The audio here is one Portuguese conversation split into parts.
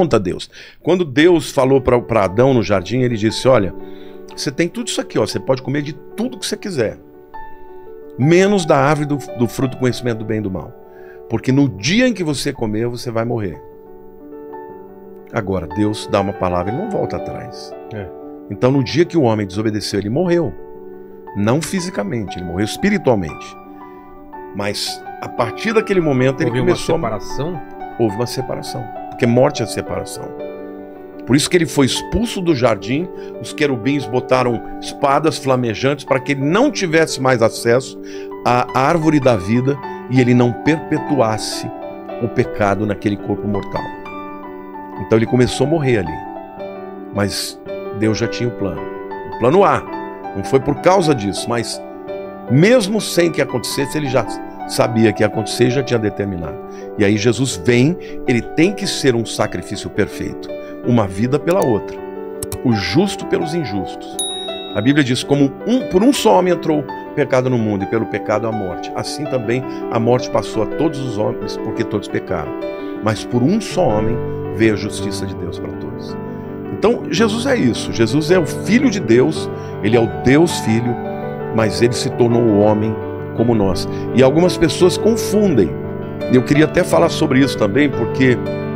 confronta Deus. Quando Deus falou para Adão no jardim, ele disse, olha, você tem tudo isso aqui, ó, você pode comer de tudo que você quiser, menos da árvore do fruto do conhecimento do bem e do mal. Porque no dia em que você comer, você vai morrer. Agora, Deus dá uma palavra e não volta atrás. Então, no dia que o homem desobedeceu, ele morreu. Não fisicamente, ele morreu espiritualmente. Mas, a partir daquele momento, ele começou... Houve uma separação? Houve uma separação. Porque morte é separação. Por isso que ele foi expulso do jardim, os querubins botaram espadas flamejantes para que ele não tivesse mais acesso à árvore da vida e ele não perpetuasse o pecado naquele corpo mortal. Então ele começou a morrer ali. Mas Deus já tinha o plano. O plano A. Não foi por causa disso, mas mesmo sem que acontecesse, ele já sabia que ia acontecer e já tinha determinado. E aí Jesus vem, ele tem que ser um sacrifício perfeito. Uma vida pela outra. O justo pelos injustos. A Bíblia diz, como por um só homem entrou o pecado no mundo e pelo pecado a morte. Assim também a morte passou a todos os homens porque todos pecaram. Mas por um só homem veio a justiça de Deus para todos. Então Jesus é isso. Jesus é o Filho de Deus. Ele é o Deus Filho. Mas ele se tornou um homem como nós. E algumas pessoas confundem. Eu queria até falar sobre isso também, porque...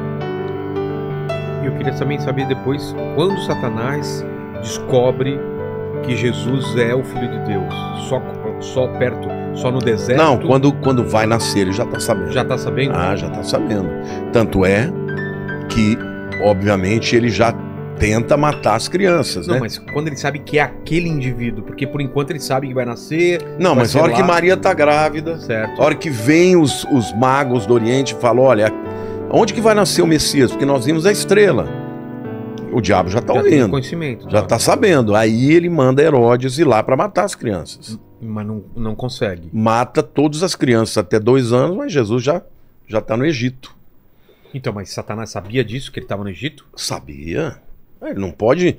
Eu queria também saber depois, quando Satanás descobre que Jesus é o Filho de Deus, só no deserto? Não, quando vai nascer, ele já está sabendo. Já está sabendo? Ah, já está sabendo. Tanto é que, obviamente, ele já tenta matar as crianças, não, né? Mas quando ele sabe que é aquele indivíduo, porque por enquanto ele sabe que vai nascer... Não, mas a hora que Maria está grávida, certo. A hora que vem os magos do Oriente e falam, olha, onde que vai nascer o Messias? Porque nós vimos a estrela. O diabo já está ouvindo. Conhecimento, já está sabendo. Aí ele manda Herodes ir lá para matar as crianças. Mas não consegue. Mata todas as crianças até 2 anos, mas Jesus já está no Egito. Então, mas Satanás sabia disso, que ele estava no Egito? Sabia. Ele não pode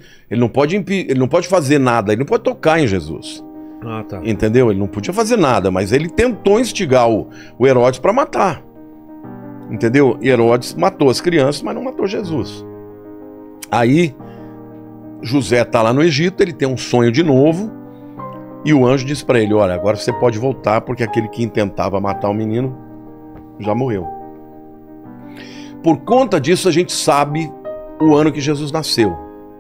fazer nada, ele não pode tocar em Jesus. Ah, tá. Entendeu? Ele não podia fazer nada, mas ele tentou instigar o Herodes para matar. Entendeu? E Herodes matou as crianças, mas não matou Jesus. Aí, José está lá no Egito, ele tem um sonho de novo, e o anjo diz para ele, olha, agora você pode voltar, porque aquele que intentava matar o menino já morreu. Por conta disso, a gente sabe o ano que Jesus nasceu.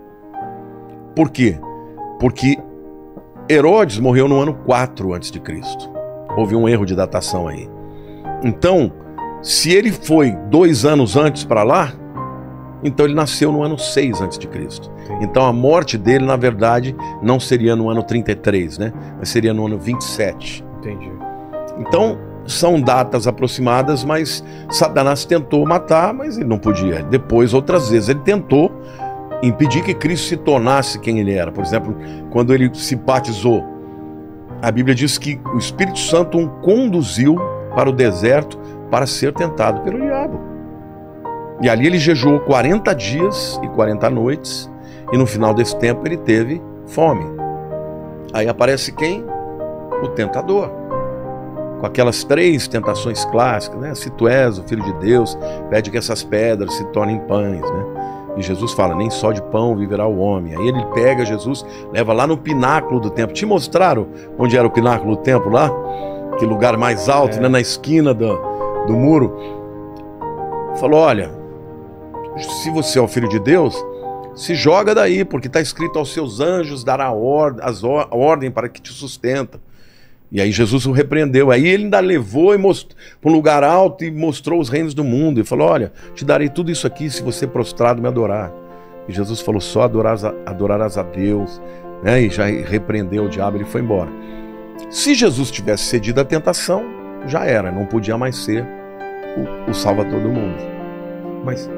Por quê? Porque Herodes morreu no ano 4 a.C. Houve um erro de datação aí. Então, se ele foi 2 anos antes para lá, então ele nasceu no ano 6 a.C. Então a morte dele, na verdade, não seria no ano 33, né? Mas seria no ano 27. Entendi. Então, são datas aproximadas, mas Satanás tentou matar, mas ele não podia. Depois, outras vezes, ele tentou impedir que Cristo se tornasse quem ele era. Por exemplo, quando ele se batizou, a Bíblia diz que o Espírito Santo o conduziu para o deserto para ser tentado pelo diabo. E ali ele jejuou 40 dias e 40 noites, e no final desse tempo ele teve fome. Aí aparece quem? O tentador. Com aquelas 3 tentações clássicas, né? Se tu és o Filho de Deus, pede que essas pedras se tornem pães, né? E Jesus fala, nem só de pão viverá o homem. Aí ele pega Jesus, leva lá no pináculo do templo. Te mostraram onde era o pináculo do templo lá? Que lugar mais alto, né? Na esquina do muro. Falou, olha, se você é o Filho de Deus, se joga daí, porque está escrito aos seus anjos dará ordem para que te sustenta. E aí Jesus o repreendeu. Aí ele ainda levou para um lugar alto e mostrou os reinos do mundo. E falou, olha, te darei tudo isso aqui se você prostrado me adorar. E Jesus falou, só adorarás a Deus, né? E já repreendeu o diabo, ele foi embora. Se Jesus tivesse cedido à tentação, já era, não podia mais ser o salvador do mundo. Mas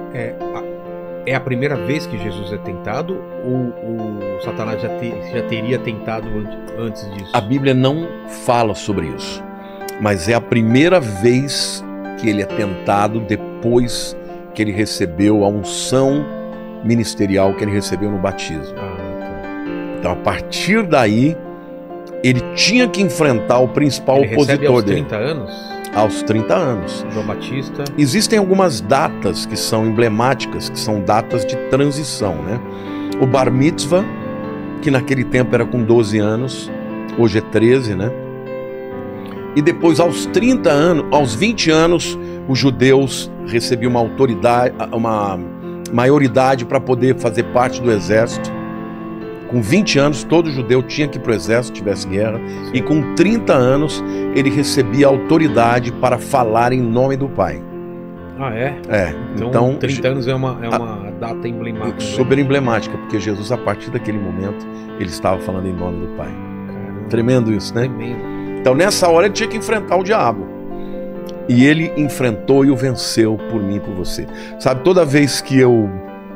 é a primeira vez que Jesus é tentado, ou Satanás já teria tentado antes disso? A Bíblia não fala sobre isso, mas é a primeira vez que ele é tentado depois que ele recebeu a unção ministerial que ele recebeu no batismo. Então, a partir daí, ele tinha que enfrentar o principal opositor dele. Ele recebe aos 30 anos? aos 30 anos. João Batista. Existem algumas datas que são emblemáticas, que são datas de transição, né? O Bar Mitzvah, que naquele tempo era com 12 anos, hoje é 13, né? E depois aos 30 anos, aos 20 anos, os judeus recebiam uma autoridade, uma maioridade para poder fazer parte do exército. Com 20 anos, todo judeu tinha que ir para o exército, tivesse guerra. E com 30 anos, ele recebia autoridade para falar em nome do Pai. Ah, é? É. Então 30 anos é uma data emblemática. Super emblemática, porque Jesus, a partir daquele momento, ele estava falando em nome do Pai. Caramba. Tremendo isso, né? Tremendo. Então, nessa hora, ele tinha que enfrentar o diabo. E ele enfrentou e o venceu por mim e por você. Sabe, toda vez que eu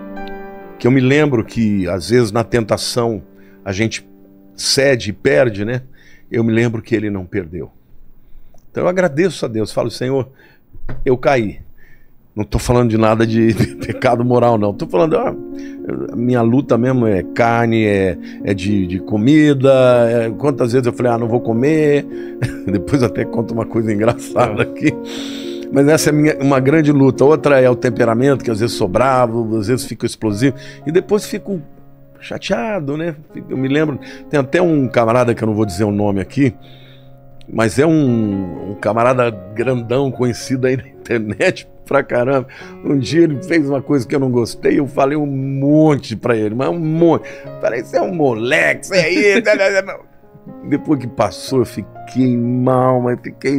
me lembro que, às vezes, na tentação, a gente cede e perde, né? Eu me lembro que ele não perdeu. Então eu agradeço a Deus, falo, Senhor, eu caí. Não estou falando de nada de pecado moral, não. Estou falando, a minha luta mesmo é carne, é de comida. Quantas vezes eu falei, não vou comer. Depois até conto uma coisa engraçada aqui. Mas essa é uma grande luta. Outra é o temperamento, que às vezes sou bravo, às vezes fico explosivo. E depois fico chateado, né? Eu me lembro, tem até um camarada que eu não vou dizer o nome aqui, mas é um camarada grandão, conhecido aí na internet pra caramba. Um dia ele fez uma coisa que eu não gostei, eu falei um monte pra ele, mas um monte. Falei, você é um moleque, você é isso. Depois que passou, eu fiquei mal, mas fiquei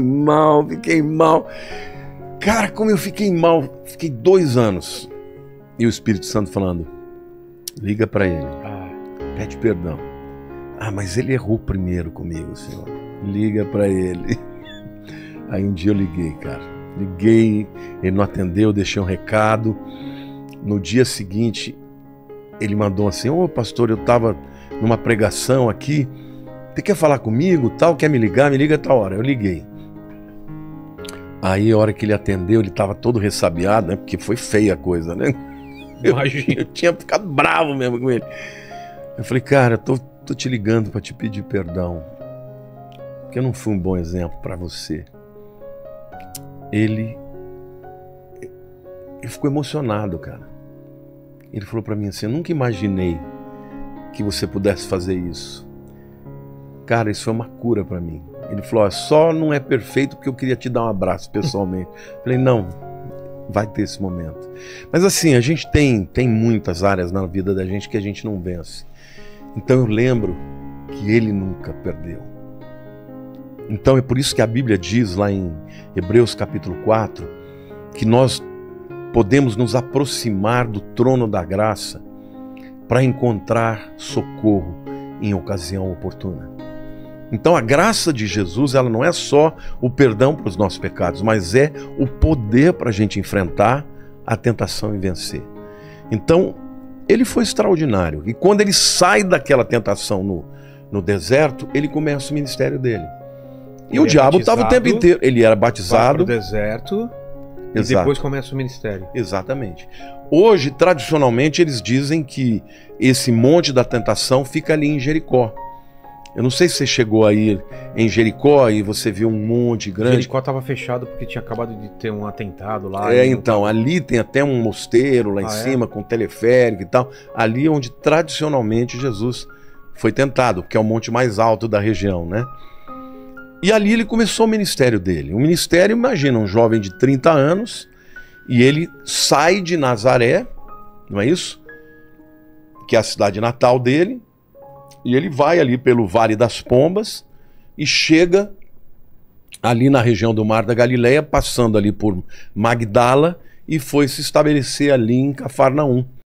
mal. Cara, como eu fiquei mal, fiquei 2 anos. E o Espírito Santo falando, liga pra ele, pede perdão. Mas ele errou primeiro comigo, Senhor. Liga pra ele. Aí um dia eu liguei, cara. Liguei, ele não atendeu, deixei um recado. No dia seguinte, ele mandou assim, pastor, eu tava numa pregação aqui, você quer falar comigo, tal, quer me ligar? Me liga a tal hora. Eu liguei. Aí a hora que ele atendeu, ele tava todo ressabiado, né? Porque foi feia a coisa, né? Eu tinha ficado bravo mesmo com ele. Eu falei, cara, eu tô te ligando para te pedir perdão, porque eu não fui um bom exemplo para você. Ele ficou emocionado, cara. Ele falou para mim assim, eu nunca imaginei que você pudesse fazer isso. Cara, isso foi uma cura para mim. Ele falou, só não é perfeito porque eu queria te dar um abraço pessoalmente. Falei, não, vai ter esse momento. Mas assim, a gente tem muitas áreas na vida da gente que a gente não vence. Então eu lembro que ele nunca perdeu. Então é por isso que a Bíblia diz lá em Hebreus capítulo 4, que nós podemos nos aproximar do trono da graça para encontrar socorro em ocasião oportuna. Então a graça de Jesus, ela não é só o perdão para os nossos pecados, mas é o poder para a gente enfrentar a tentação e vencer. Então ele foi extraordinário. E quando ele sai daquela tentação no deserto, ele começa o ministério dele. E o diabo estava o tempo inteiro. Ele era batizado. Vai pro deserto. Exato. E depois começa o ministério. Exatamente. Hoje, tradicionalmente, eles dizem que esse monte da tentação fica ali em Jericó. Eu não sei se você chegou aí em Jericó e você viu um monte grande. Jericó estava fechado porque tinha acabado de ter um atentado lá. Então, ali tem até um mosteiro lá em cima, com teleférico e tal. Ali onde tradicionalmente Jesus foi tentado, porque é o monte mais alto da região, né? E ali ele começou o ministério dele. O ministério, imagina, um jovem de 30 anos, e ele sai de Nazaré, não é isso? Que é a cidade natal dele, e ele vai ali pelo Vale das Pombas e chega ali na região do Mar da Galileia, passando ali por Magdala, e foi se estabelecer ali em Cafarnaum.